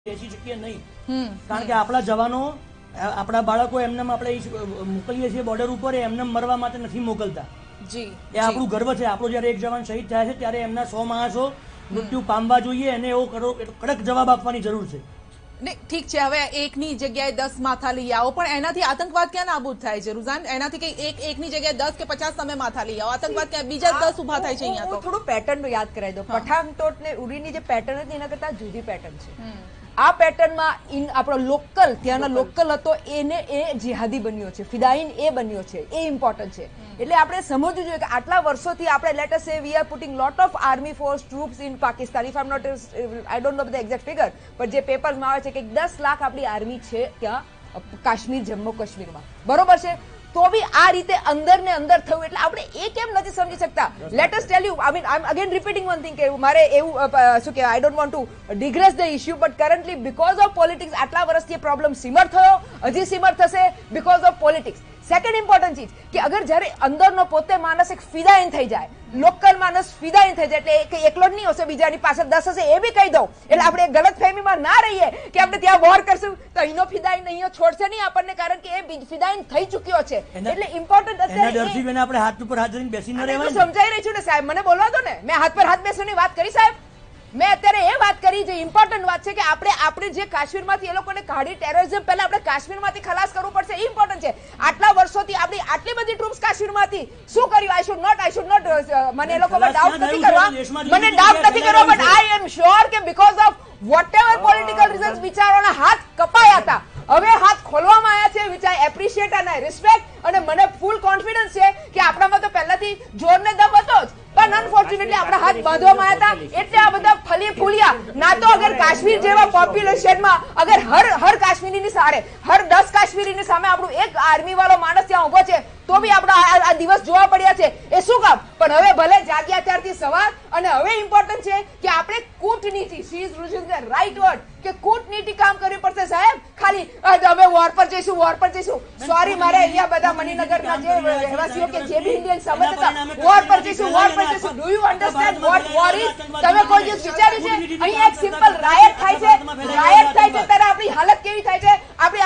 બેસી શકીએ નહીં, કારણ કે આપણા જવાનો આપણા બાળકો એમને આપણે મોકલીએ છીએ બોર્ડર ઉપર, એમને મરવા માટે નથી મોકલતા. એ આપણું ગર્વ છે. આપણો જયારે એક જવાન શહીદ થાય છે ત્યારે એમના 100 માણસો મૃત્યુ પામવા જોઈએ, એને એવો કડક જવાબ આપવાની જરૂર છે. ઠીક છે, હવે એકની જગ્યાએ 10 માથા લઈ આવો, પણ એનાથી આતંકવાદ ક્યાં નાબૂદ થાય છે રુઝાન? એનાથી કઈ એકની જગ્યાએ 10 કે 50 તમે માથા લઈ આવો, આતંકવાદ ક્યાં બીજા 10 ઉભા થાય છે? અહીંયા તો થોડું પેટર્ન યાદ કરાવી દો. પઠાણકોટ ને ઉરીની જે પેટર્ન હતી એના કરતા જુદી પેટર્ન છે. આ પેટર્નમાં આપણો લોકલ, ત્યાંનો લોકલ હતો એને એ જિહાદી બન્યો છે, ફિદાઈન એ બન્યો છે, એ ઇમ્પોર્ટન્ટ છે. એટલે આપણે સમજવું જોઈએ કે આટલા વર્ષોથી આપણે let us say we are putting lot of army force troops in Pakistan. If I am not, I don't know the exact figure, પણ જે પેપર્સમાં આવે છે કે 10 લાખ આપણી આર્મી છે ત્યાં કાશ્મીર, જમ્મુ કાશ્મીરમાં, બરોબર છે. તો બી આ રીતે અંદર ને અંદર થયું, એટલે આપણે એ કેમ નથી સમજી શકતા? Let us tell you, I mean I am again repeating one thing કે મારે એવું શું કે I don't want to digress the issue, but currently because of politics આટલા વર્ષથી પ્રોબ્લેમ સિમર થયો, હજી સિમર થશે because of politics. Second important ચીજ કે અગર જયારે અંદરનો પોતે માણસ એક ફિદાઈન થઈ જાય, લોકલ માણસ ફિદાઈન થઈ જાય, એટલે એકલો જ નહીં હશે, બીજાની પાછળ 10 હશે, એ બી કહી દઉં. એટલે આપણે ગલત ફહેમીમાં ના રહીએ કે આપણે ત્યાં વોર કરશું તો અહીંનો ફિદાઈન અહીંનો છોડશે નહીં આપણને, કારણ કે એ ફિદાઈન થઈ ચુક્યો છે. એટલે ઇમ્પોર્ટન્ટ આપણે હાથ ઉપર હાથ ધરીને બેસી ન રહેવાય. સમજાઈ રહી છું ને સાહેબ, મને બોલવા દો ને. મેં હાથ પર હાથ બેસવાની વાત કરી સાહેબ. મેં અત્યારે એ વાત કરી, જે ઇમ્પોર્ટન્ટ વાત છે કે આપણે જે કાશ્મીરમાંથી એ લોકોને કાઢી, ટેરરિઝમ પહેલા આપણે કાશ્મીરમાંથી ખલાસ કરવું પડશે, એ ઇમ્પોર્ટન્ટ છે. આટલા વર્ષોથી આપણી આટલી બધી ટ્રુપ્સ કાશ્મીરમાંથી શું કર્યું? આઈ શુડ નોટ મને એ લોકો પર ડાઉટ નથી કરવા, મને ડાઉટ નથી કરવા, બટ આઈ એમ શ્યોર કે because of whatever political reasons વિચારોના હાથ કપાયા હતા, હવે હાથ ખોલવામાં આવ્યા છે, વિચ આઈ એપ્રિશિએટ અને રિસ્પેક્ટ. અને મને ફૂલ કોન્ફિડન્સ છે કે આપણામાં તો પહેલાથી જોર ને દમ હતો જ, પણ અનફોર્ચ્યુનેટલી આપણા હાથ બાંધવામાં આવ્યા હતા. એટલે આ બધા ફલી ફૂલિયા ના તો અગર કાશ્મીર જેવા પોપ્યુલેશનમાં અગર હર કાશ્મીરીની સામે, હર 10 કાશ્મીરીની સામે આપણું એક આર્મી વાળો માણસ ત્યાં ઉભો છે, તો બી આપણા આ દિવસ જોવા પડ્યા છે. એ શું કામ? પણ હવે ભલે જાગ્યા ત્યારથી સવાર, અને હવે ઇમ્પોર્ટન્ટ છે કે આપણે કૂટનીતિ, she is using the right word, કે કૂટનીતિ કામ કરવી પડશે સાહેબ. ખાલી અમે વોર પર જઈશું, વોર પર જઈશું. સોરી, મારે અહીંયા બધા મણિનગરના જે રહેવાસીઓ કે જે બી ઇન્ડિયન સમજ હતા, વોર પર જઈશું, વોર પર જઈશું. Do you understand what war is? તમે કોઈ દિવસ વિચાર્યું છે? અહીંયા એક સિમ્પલ રાયટ થાય છે, રાયટ થાય છે ત્યારે આપણી હાલત કેવી થાય છે?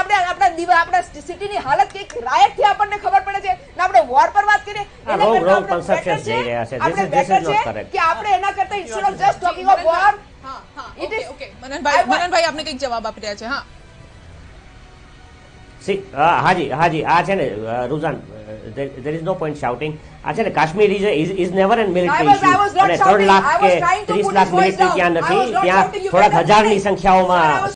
આપણા સિટીની હાલત કેવી, રાયટ થી આપણને ખબર પડે છે, ને આપણે વોર પર વાત કરીએ કે આપણે એના કરતા instead of just talking of war. Okay મનનભાઈ આપને કઈક જવાબ આપી રહ્યા છે. હાજી આ છે ને Ruzan, there is no point shouting. આ છે ને Kashmir is never an military issue, અને 3 લાખ કે 30 લાખ મિલિટરી ત્યાં નથી, ત્યાં થોડાક હજારની સંખ્યાઓમાં